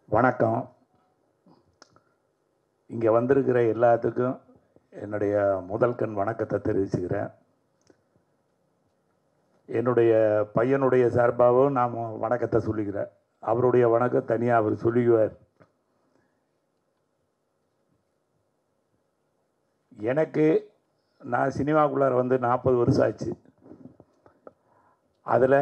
வணக்கம். இங்கே வந்திருக்கிற எல்லாத்துக்கும் என்னுடைய முதல் கண் வணக்கத்தை தெரிவிச்சுக்கிறேன். என்னுடைய பையனுடைய சார்பாகவும் நான் வணக்கத்தை சொல்லிக்கிறேன். அவருடைய வணக்கம் தனியாக அவர் சொல்லிக்குவார். எனக்கு நான் சினிமாக்குள்ளார வந்து 40 வருஷம் ஆச்சு. அதில்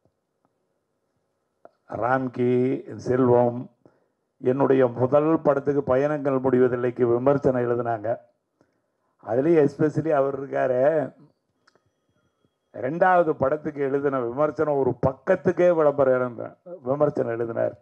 ராம்கி, செல்வம், என்னுடைய முதல் படத்துக்கு பயணங்கள் முடிவதில்லைக்கு விமர்சனம் எழுதினாங்க. அதுலேயும் எஸ்பெஷலி அவர் இருக்கார், 2வது படத்துக்கு எழுதின விமர்சனம் ஒரு பக்கத்துக்கே விமர்சனம் எழுதினார்.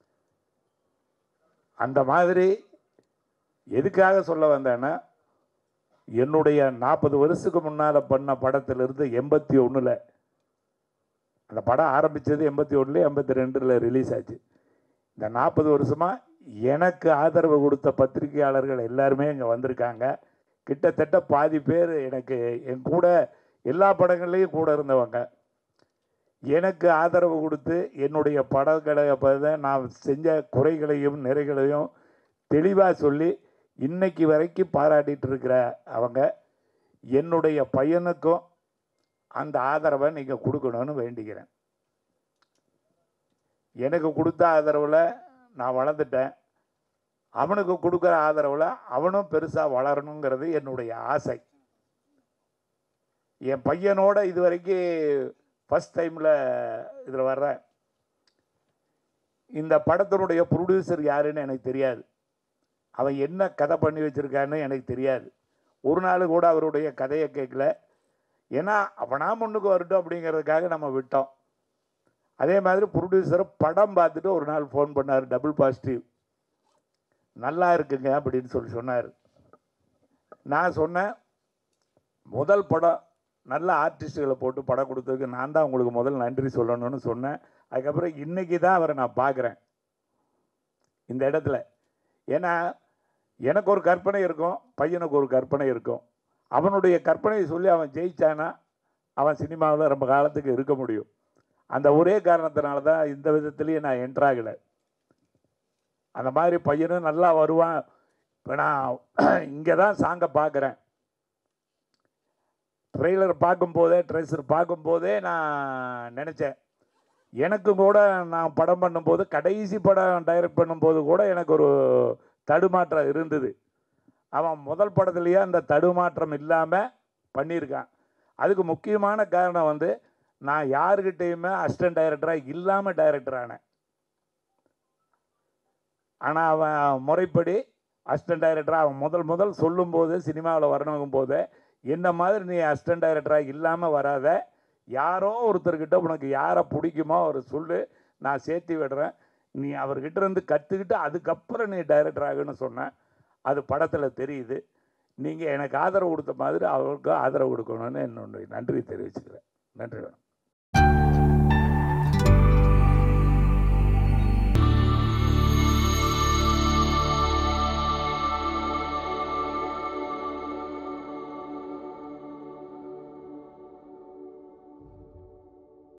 அந்த மாதிரி எதுக்காக சொல்ல வந்தேன்னா, என்னுடைய 40 வருஷத்துக்கு முன்னால் பண்ண படத்திலிருந்து 81ல் அந்த படம் ஆரம்பித்தது, 81 82 ரிலீஸ் ஆச்சு. இந்த 40 வருஷமாக எனக்கு ஆதரவு கொடுத்த பத்திரிகையாளர்கள் எல்லாருமே இங்கே வந்திருக்காங்க. கிட்டத்தட்ட பாதி பேர் எனக்கு என் கூட எல்லா படங்கள்லேயும் கூட இருந்தவங்க. எனக்கு ஆதரவு கொடுத்து என்னுடைய படங்களை நான் செஞ்ச குறைகளையும் நிறைகளையும் தெளிவாக சொல்லி இன்னைக்கு வரைக்கும் பாராட்டிகிட்டு இருக்கிற அவங்க, என்னுடைய பையனுக்கும் அந்த ஆதரவை நீங்கள் கொடுக்கணும்னு வேண்டிக்கிறேன். எனக்கு கொடுத்த ஆதரவில் நான் வளர்ந்துட்டேன். அவனுக்கு கொடுக்குற ஆதரவில் அவனும் பெருசாக வளரணுங்கிறது என்னுடைய ஆசை. என் பையனோட இது வரைக்கும் ஃபஸ்ட் டைமில் இதில் வர்றேன். இந்த படத்தினுடைய ப்ரொடியூசர் யாருன்னு எனக்கு தெரியாது. அவன் என்ன கதை பண்ணி வச்சுருக்கான்னு எனக்கு தெரியாது. ஒரு நாள் கூட அவருடைய கதையை கேட்கல. ஏன்னா அவனா முன்னுக்கு வரட்டும் அப்படிங்கிறதுக்காக நம்ம விட்டோம். அதே மாதிரி ப்ரொடியூசரை படம் பார்த்துட்டு ஒரு நாள் ஃபோன் பண்ணார், டபுள் பாசிட்டிவ், நல்லா இருக்குங்க அப்படின்னு சொன்னார். நான் சொன்னேன், முதல் படம் நல்ல ஆர்டிஸ்ட்டுகளை போட்டு படம் கொடுத்ததுக்கு நான் தான் உங்களுக்கு முதல் நன்றி சொல்லணும்னு சொன்னேன். அதுக்கப்புறம் இன்றைக்கி தான் அவரை நான் பார்க்குறேன் இந்த இடத்துல. ஏன்னா எனக்கு ஒரு கற்பனை இருக்கும், பையனுக்கு ஒரு கற்பனை இருக்கும். அவனுடைய கற்பனையை சொல்லி அவன் ஜெயிச்சானா அவன் சினிமாவில் ரொம்ப காலத்துக்கு இருக்க முடியும். அந்த ஒரே காரணத்தினால தான் இந்த விதத்துலேயும் நான் என்ட்ராகலை. அந்த மாதிரி பையனும் நல்லா வருவான். இப்போ நான் இங்கே தான் சாங்கை பார்க்குறேன். ட்ரெய்லர் பார்க்கும்போதே, ட்ரெய்லர் பார்க்கும்போதே நான் நினச்சேன், எனக்கு கூட நான் படம் பண்ணும்போது, கடைசி படம் டைரக்ட் பண்ணும்போது கூட எனக்கு ஒரு தடுமாற்றம் இருந்தது. அவன் முதல் படத்துலேயே அந்த தடுமாற்றம் இல்லாமல் பண்ணியிருக்கான். அதுக்கு முக்கியமான காரணம் வந்து, நான் யாருக்கிட்டையுமே அசிஸ்டன்ட் டைரக்டராக இல்லாமல் டைரக்டர் ஆனேன். ஆனால் அவன் முறைப்படி அசிஸ்டன்ட் டைரக்டராக அவன் முதல் சொல்லும்போது, சினிமாவில் வரணுங்கும் போது, என்ன மாதிரி நீ அசிஸ்டன்ட் டைரக்டராக இல்லாமல் வராத, யாரோ ஒருத்தர்கிட்ட உனக்கு யாரை பிடிக்குமோ அவர் சொல்லு, நான் சேர்த்து விடுறேன், நீ அவர்கிட்ட இருந்து கற்றுக்கிட்டு அதுக்கப்புறம் நீ டைரக்டர் ஆகுன்னு சொன்னேன். அது படத்தில் தெரியுது. நீங்கள் எனக்கு ஆதரவு கொடுத்த மாதிரி அவருக்கும் ஆதரவு கொடுக்கணும்னு என்னுடைய நன்றி தெரிவிச்சுக்கிறேன். நன்றி.